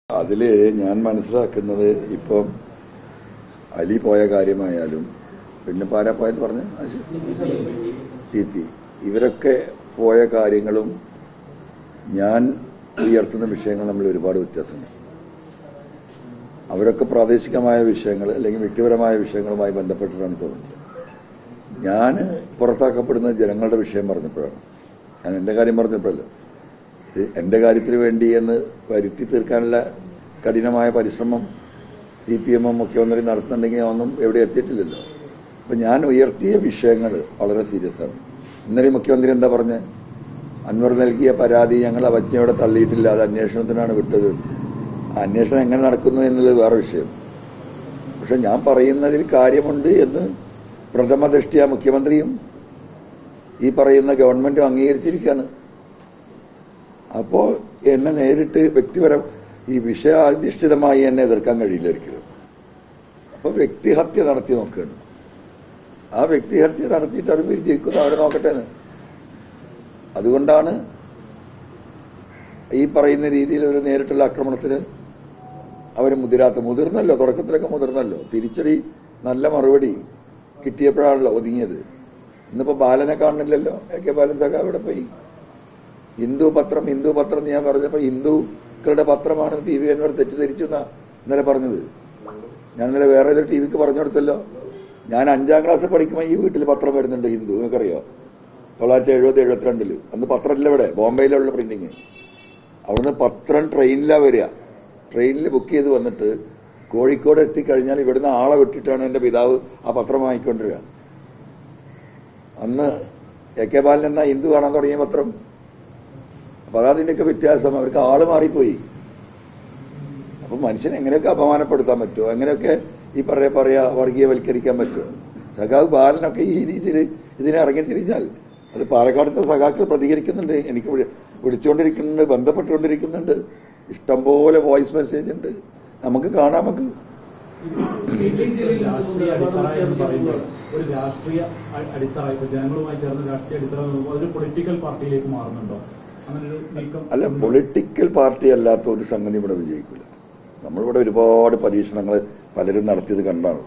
അതില് ഞാൻ മനസ്സിലാക്കുന്നത് ഇപ്പം അലി പോയ കാര്യമായാലും പിന്നെ പാരാ പോയെന്ന് പറഞ്ഞ TP ഇവരൊക്കെ പോയ കാര്യങ്ങളും ഞാൻ ഉയർത്തുന്ന വിഷയങ്ങൾ നമ്മൾ ഒരുപാട് വ്യത്യാസമുണ്ട്. അവരൊക്കെ പ്രാദേശികമായ വിഷയങ്ങൾ അല്ലെങ്കിൽ വ്യക്തിപരമായ വിഷയങ്ങളുമായി ബന്ധപ്പെട്ടിട്ടാണ് തോന്നുന്നത്. ഞാൻ പുറത്താക്കപ്പെടുന്നത് ജനങ്ങളുടെ വിഷയം പറഞ്ഞപ്പോഴാണ്. ഞാൻ എൻ്റെ കാര്യം പറഞ്ഞപ്പോഴല്ല, എൻ്റെ കാര്യത്തിന് വേണ്ടി എന്ന് വരുത്തി തീർക്കാനുള്ള കഠിനമായ പരിശ്രമം CPM മുഖ്യമന്ത്രി നടത്തുന്നുണ്ടെങ്കിൽ ഒന്നും എവിടെ എത്തിയിട്ടില്ലല്ലോ. അപ്പം ഞാൻ ഉയർത്തിയ വിഷയങ്ങൾ വളരെ സീരിയസ് ആണ്. ഇന്നലെ മുഖ്യമന്ത്രി എന്താ പറഞ്ഞത്? അൻവർ നൽകിയ പരാതി ഞങ്ങൾ അവജ്ഞയോടെ തള്ളിയിട്ടില്ല, അത് അന്വേഷണത്തിനാണ് വിട്ടത്. ആ അന്വേഷണം എങ്ങനെ നടക്കുന്നു എന്നുള്ളത് വേറെ വിഷയം. പക്ഷെ ഞാൻ പറയുന്നതിൽ കാര്യമുണ്ട് എന്ന് പ്രഥമ ദൃഷ്ടിയ മുഖ്യമന്ത്രിയും ഈ പറയുന്ന ഗവൺമെന്റും അംഗീകരിച്ചിരിക്കുകയാണ്. അപ്പോൾ എന്നെ നേരിട്ട് വ്യക്തിപരം ഈ വിഷയാധിഷ്ഠിതമായി എന്നെ എതിർക്കാൻ കഴിയില്ല ഒരിക്കലും. അപ്പോൾ വ്യക്തിഹത്യ നടത്തി നോക്കുകയാണ്. ആ വ്യക്തിഹത്യ നടത്തിയിട്ട് അത് വിജയിക്കുന്നു, അവരെ നോക്കട്ടെ എന്ന്. അതുകൊണ്ടാണ് ഈ പറയുന്ന രീതിയിൽ ഒരു നേരിട്ടുള്ള ആക്രമണത്തിന് അവർ മുതിർന്നല്ലോ. തുടക്കത്തിലൊക്കെ മുതിർന്നല്ലോ. തിരിച്ചടി നല്ല മറുപടി കിട്ടിയപ്പോഴാണല്ലോ ഒതുങ്ങിയത്. ഇന്നിപ്പോ ബാലനെ കാണുന്നില്ലല്ലോ. AK ബാലൻ സഖാ അവിടെ പോയി. ഹിന്ദു പത്രം ഞാൻ പറഞ്ഞപ്പോ ഹിന്ദുക്കളുടെ പത്രമാണ് PV അൻവർ തെറ്റിദ്ധരിച്ചു എന്നാ ഇന്നലെ പറഞ്ഞത്. ഞാൻ ഇന്നലെ വേറെ ഏതൊരു TVക്ക് പറഞ്ഞു കൊടുത്തല്ലോ. ഞാൻ 5ാം ക്ലാസ് പഠിക്കുമ്പോൾ ഈ വീട്ടിൽ പത്രം വരുന്നുണ്ട് ഹിന്ദു, നിങ്ങൾക്കറിയോ? 1970-72 അന്ന് പത്രമില്ല ഇവിടെ, ബോംബെയിലുള്ള പ്രിന്റിങ്. അവിടുന്ന് പത്രം ട്രെയിനിലാണ് വരിക. ട്രെയിനിൽ ബുക്ക് ചെയ്ത് വന്നിട്ട് കോഴിക്കോട് എത്തിക്കഴിഞ്ഞാൽ ഇവിടുന്ന് ആളെ വിട്ടിട്ടാണ് എൻ്റെ പിതാവ് ആ പത്രം വാങ്ങിക്കൊണ്ടിരിക. അന്ന് AK ബാലൻ എന്നാ ഹിന്ദു കാണാൻ തുടങ്ങിയ പത്രം. അപ്പൊ അതതിൻ്റെയൊക്കെ വ്യത്യാസം. അവർക്ക് ആള് മാറിപ്പോയി. അപ്പൊ മനുഷ്യനെ എങ്ങനെയൊക്കെ അപമാനപ്പെടുത്താൻ പറ്റുമോ, എങ്ങനെയൊക്കെ ഈ പറയാ വർഗീയവൽക്കരിക്കാൻ പറ്റുമോ? സഖാവ് ബാലനൊക്കെ ഈ രീതിയിൽ ഇതിനെ ഇറങ്ങിത്തിരിഞ്ഞാൽ അത് പാലക്കാടത്തെ സഖാക്കൾ പ്രതികരിക്കുന്നുണ്ട്. എനിക്ക് വിളിച്ചുകൊണ്ടിരിക്കുന്നുണ്ട്, ബന്ധപ്പെട്ടുകൊണ്ടിരിക്കുന്നുണ്ട്. ഇഷ്ടംപോലെ വോയിസ് മെസ്സേജ് ഉണ്ട്, നമുക്ക് കാണാം. നമുക്ക് ഒരു രാഷ്ട്രീയ അടിത്തറ ജനങ്ങളുമായി ചേർന്ന് രാഷ്ട്രീയ അടിത്തറ അതൊരു പൊളിറ്റിക്കൽ പാർട്ടിയിലേക്ക് മാറുന്നുണ്ടോ? അല്ല, പൊളിറ്റിക്കൽ പാർട്ടി അല്ലാത്ത ഒരു സംഗതി ഇവിടെ വിജയിക്കില്ല. നമ്മളിവിടെ ഒരുപാട് പരീക്ഷണങ്ങൾ പലരും നടത്തിയത് കണ്ടാണല്ലോ.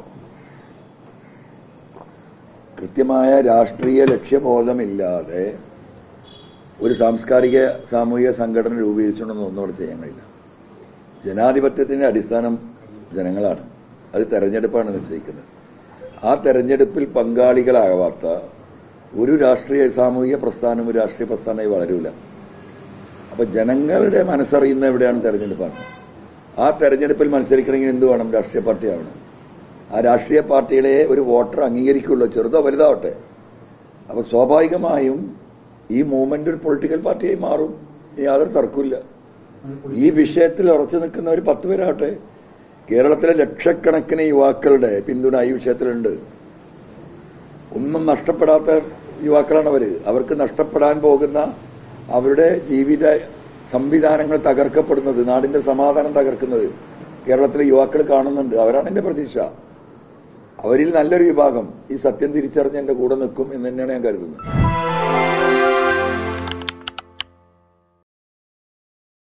കൃത്യമായ രാഷ്ട്രീയ ലക്ഷ്യബോധമില്ലാതെ ഒരു സാംസ്കാരിക സാമൂഹിക സംഘടന രൂപീകരിച്ചുകൊണ്ടൊന്നും ഒന്നും അവിടെ ചെയ്യാൻ കഴിയില്ല. ജനാധിപത്യത്തിന്റെ അടിസ്ഥാനം ജനങ്ങളാണ്. അത് തെരഞ്ഞെടുപ്പാണ് നിശ്ചയിക്കുന്നത്. ആ തെരഞ്ഞെടുപ്പിൽ പങ്കാളികളാവാത്ത ഒരു രാഷ്ട്രീയ സാമൂഹിക പ്രസ്ഥാനം ഒരു രാഷ്ട്രീയ പ്രസ്ഥാനമായി വളരൂല. അപ്പൊ ജനങ്ങളുടെ മനസ്സറിയുന്ന എവിടെയാണ്? തെരഞ്ഞെടുപ്പാണ്. ആ തെരഞ്ഞെടുപ്പിൽ മത്സരിക്കണമെങ്കിൽ എന്ത് വേണം? രാഷ്ട്രീയ പാർട്ടി ആവണം. ആ രാഷ്ട്രീയ പാർട്ടികളെ ഒരു വോട്ടർ അംഗീകരിക്കുള്ളൂ, ചെറുതോ വലുതാവട്ടെ. അപ്പൊ സ്വാഭാവികമായും ഈ മൂവ്മെന്റ് ഒരു പൊളിറ്റിക്കൽ പാർട്ടിയായി മാറും, യാതൊരു തർക്കമില്ല. ഈ വിഷയത്തിൽ ഉറച്ചു നിൽക്കുന്ന ഒരു 10 പേരാവട്ടെ. കേരളത്തിലെ ലക്ഷക്കണക്കിന് യുവാക്കളുടെ പിന്തുണ ഈ വിഷയത്തിലുണ്ട്. ഒന്നും നഷ്ടപ്പെടാത്ത യുവാക്കളാണ് അവര്. അവർക്ക് നഷ്ടപ്പെടാൻ പോകുന്ന അവരുടെ ജീവിത സംവിധാനങ്ങൾ തകർക്കപ്പെടുന്നത്, നാടിന്റെ സമാധാനം തകർക്കുന്നത് കേരളത്തിലെ യുവാക്കൾ കാണുന്നുണ്ട്. അവരാണ് എന്റെ പ്രതീക്ഷ. അവരിൽ നല്ലൊരു വിഭാഗം ഈ സത്യം തിരിച്ചറിഞ്ഞ് എന്റെ കൂടെ നിൽക്കും എന്ന് തന്നെയാണ് ഞാൻ കരുതുന്നത്.